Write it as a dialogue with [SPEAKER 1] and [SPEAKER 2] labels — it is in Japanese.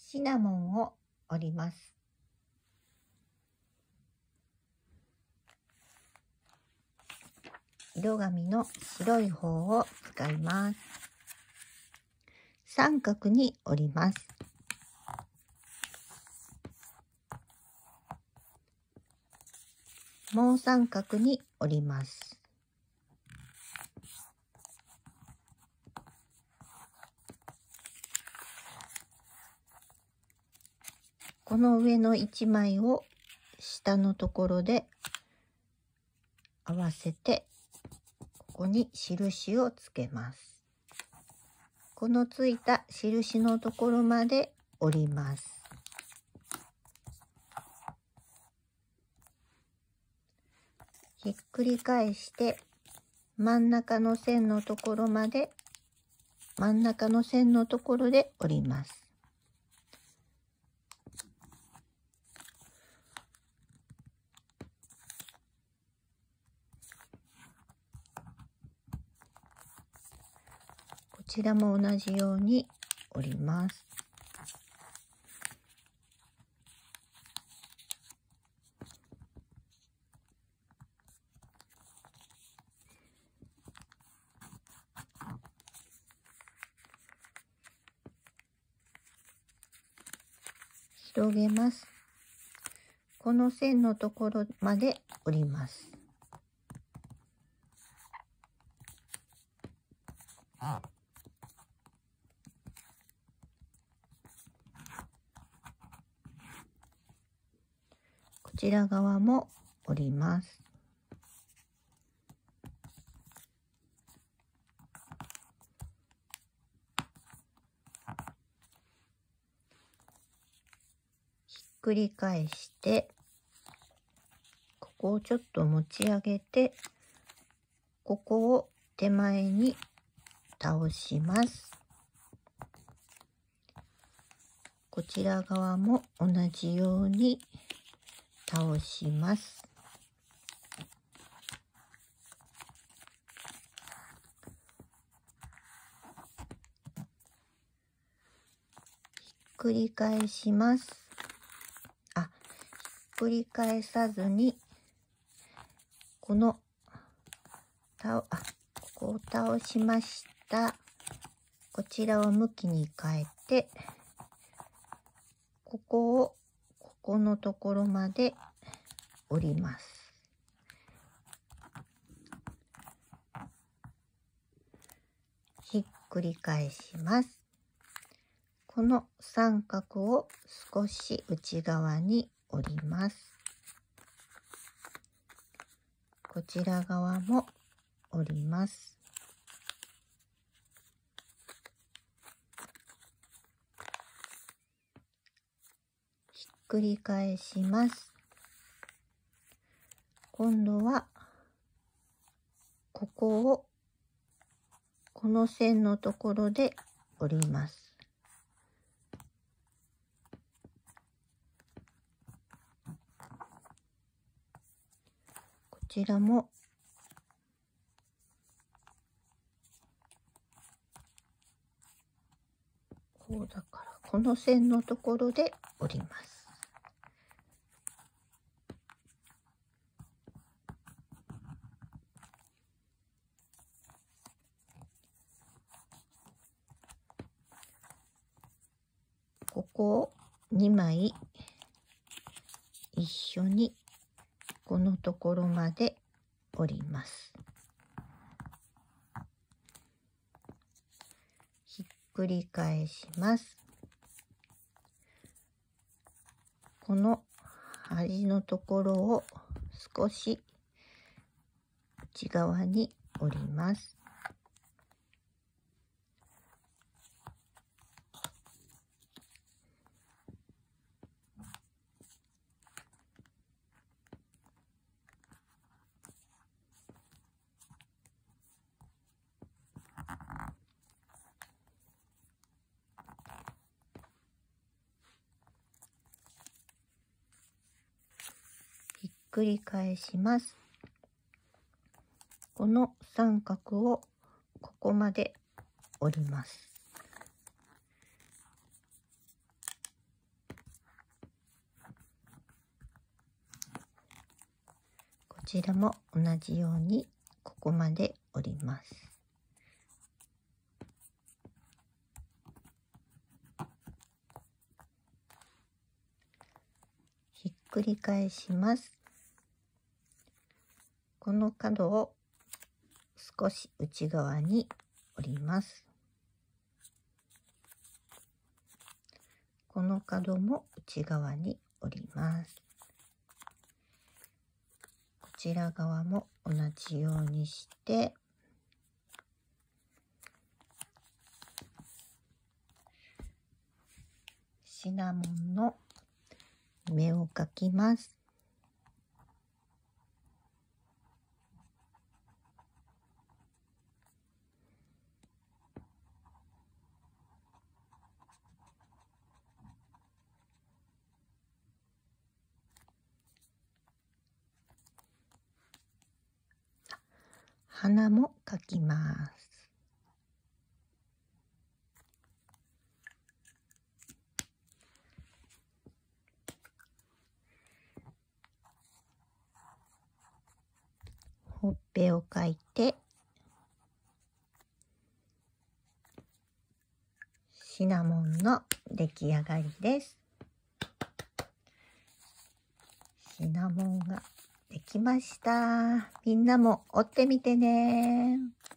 [SPEAKER 1] シナモンを折ります。色紙の白い方を使います。三角に折ります。もう三角に折ります。この上の1枚を下のところで合わせて、ここに印をつけます。このついた印のところまで折ります。ひっくり返して真ん中の線のところまで、真ん中の線のところで折ります。こちらも同じように折ります。広げます。この線のところまで折ります。こちら側も折ります。ひっくり返して、ここをちょっと持ち上げて、ここを手前に倒します。こちら側も同じように倒します。ひっくり返します。ひっくり返さずに、ここを倒しました。こちらを向きに変えて、ここのところまで折ります。ひっくり返します。この三角を少し内側に折ります。こちら側も折ります。ひっくり返します。今度はこの線のところで折ります。こちらもこうだからこの線のところで折ります。ここを2枚一緒にこのところまで折ります。ひっくり返します。この端のところを少し内側に折ります。ひっくり返します。この三角をここまで折ります。 ちらも同じようにここまで折ります。ひっくり返します。この角を少し内側に折ります。この角も内側に折ります。こちら側も同じようにしてシナモンの目を描きます。鼻も描きます。ほっぺを描いてシナモンの出来上がりです。シナモンができました。みんなも折ってみてね。